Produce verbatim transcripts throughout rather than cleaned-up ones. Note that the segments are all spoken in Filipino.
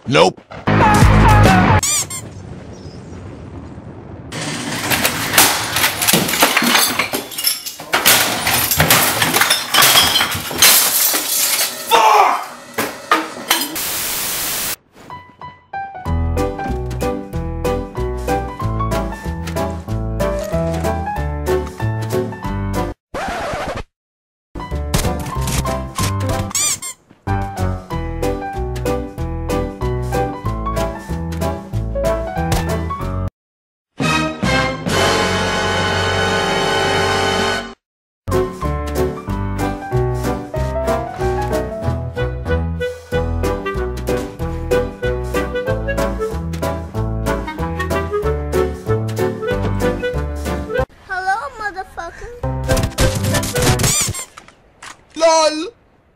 Nope. LOL!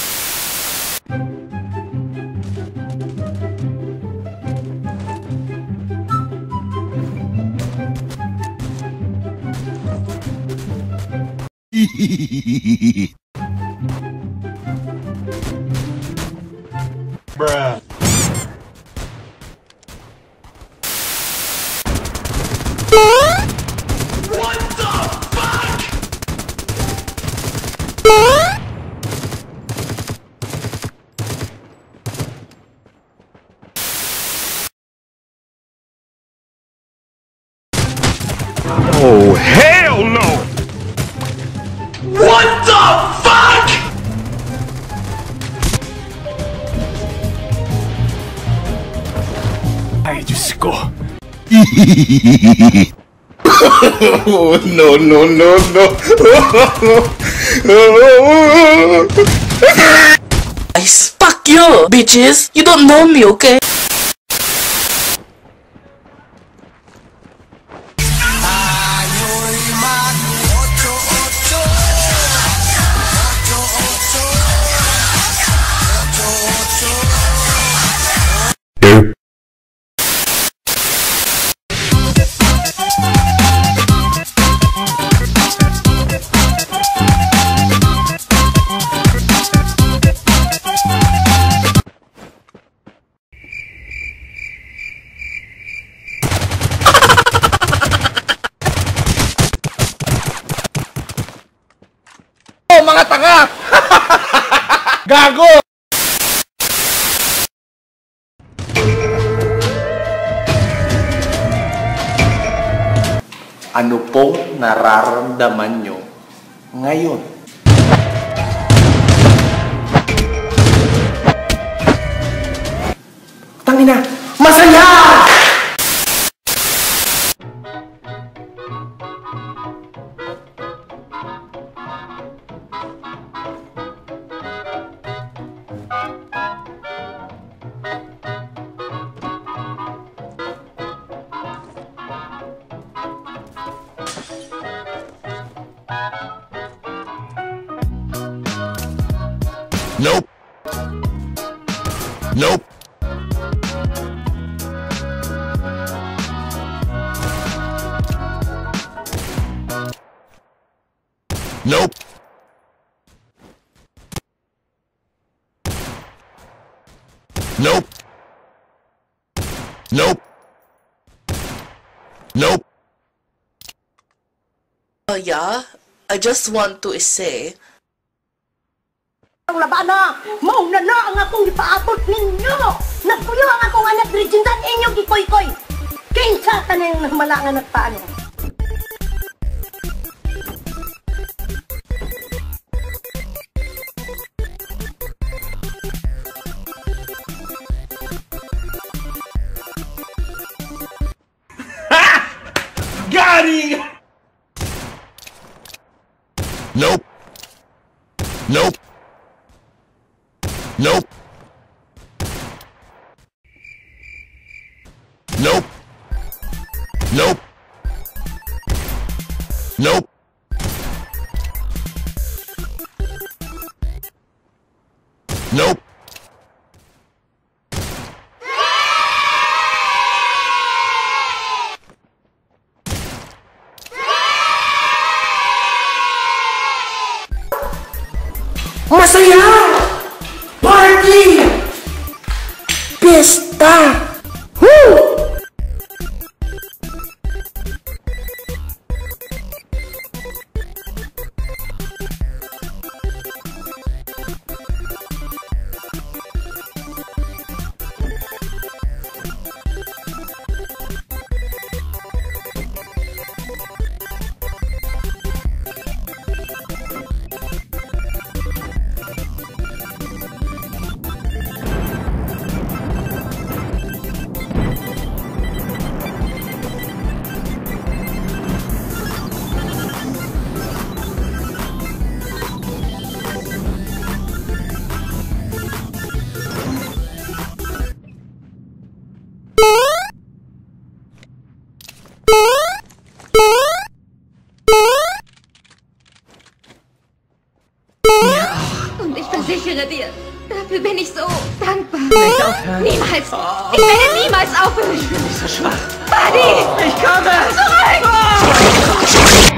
Bruh. What the fuck? Oh, hell no! What the fuck? Ay, Diyos ko. Oh, no, no, no, no. Guys, fuck you, bitches. You don't know me, okay? Mga tanga! Gago! Ano pong nararamdaman nyo ngayon? Tangina! Masaya! Nope. Nope. Nope. Nope. Nope. Nope. Uh, yeah, I just want to say, ang labana, mauna na ang akong ipaabot ninyo. Nagpuyo ang akong anak Regindan inyong gikoy-koy. Kinsa ka na yung malangan at paano? Ha! Got him! Nope. Nope. Nope. Nope. Nope. Nope. Nope. masaya! Party! Pesta! versichere dir, dafür bin ich so dankbar. Nicht aufhören. Niemals. Ich werde niemals aufhören. Ich bin nicht so schwach. Buddy! Ich komme! Zurück!